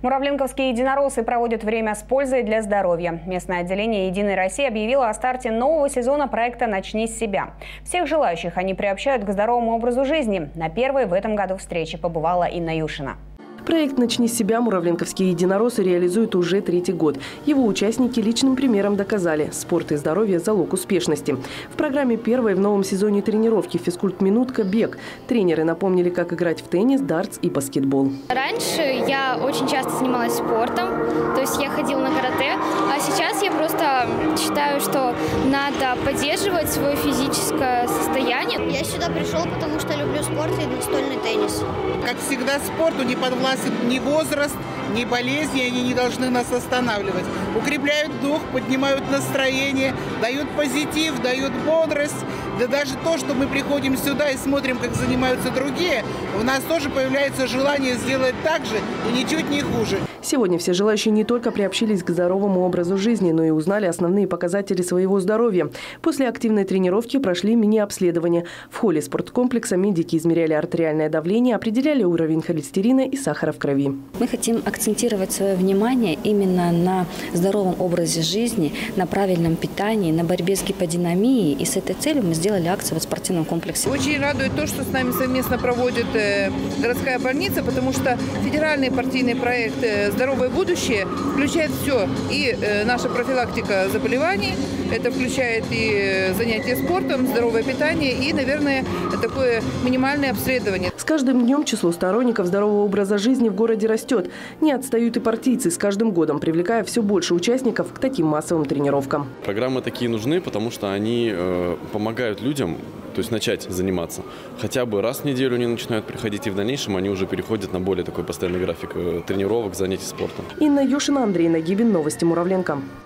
Муравленковские единороссы проводят время с пользой для здоровья. Местное отделение «Единой России» объявило о старте нового сезона проекта «Начни с себя». Всех желающих они приобщают к здоровому образу жизни. На первой в этом году встрече побывала Инна Юшина. Проект «Начни с себя» муравленковские единороссы реализуют уже третий год. Его участники личным примером доказали – спорт и здоровье – залог успешности. В программе первой в новом сезоне тренировки «Физкульт-минутка. Бег». Тренеры напомнили, как играть в теннис, дартс и баскетбол. Раньше я очень часто занималась спортом, то есть я ходила на карате, а сейчас я просто считаю, что надо поддерживать свое физическое состояние. Я сюда пришел, потому что люблю спорт и настольный теннис. Как всегда, спорту не подвластен ни возраст, ни болезни, они не должны нас останавливать. Укрепляют дух, поднимают настроение, дают позитив, дают бодрость. Да даже то, что мы приходим сюда и смотрим, как занимаются другие, у нас тоже появляется желание сделать так же и ничуть не хуже. Сегодня все желающие не только приобщились к здоровому образу жизни, но и узнали основные показатели своего здоровья. После активной тренировки прошли мини-обследование. В холле спорткомплекса медики измеряли артериальное давление, определяли уровень холестерина и сахара в крови. Мы хотим акцентировать свое внимание именно на здоровом образе жизни, на правильном питании, на борьбе с гиподинамией. И с этой целью мы сделали акцию в спортивном комплексе. Очень радует то, что с нами совместно проводит городская больница, потому что федеральный партийный проект «Здоровое будущее» включает все. И наша профилактика заболеваний, это включает и занятия спортом, здоровое питание и, наверное, такое минимальное обследование. С каждым днем число сторонников здорового образа жизни в городе растет. Не отстают и партийцы с каждым годом, привлекая все больше участников к таким массовым тренировкам. Программы такие нужны, потому что они помогают людям, то есть начать заниматься. Хотя бы раз в неделю они начинают приходить, и в дальнейшем они уже переходят на более такой постоянный график тренировок, занятий спортом. Инна Юшина, Андрей Нагибин. Новости Муравленко.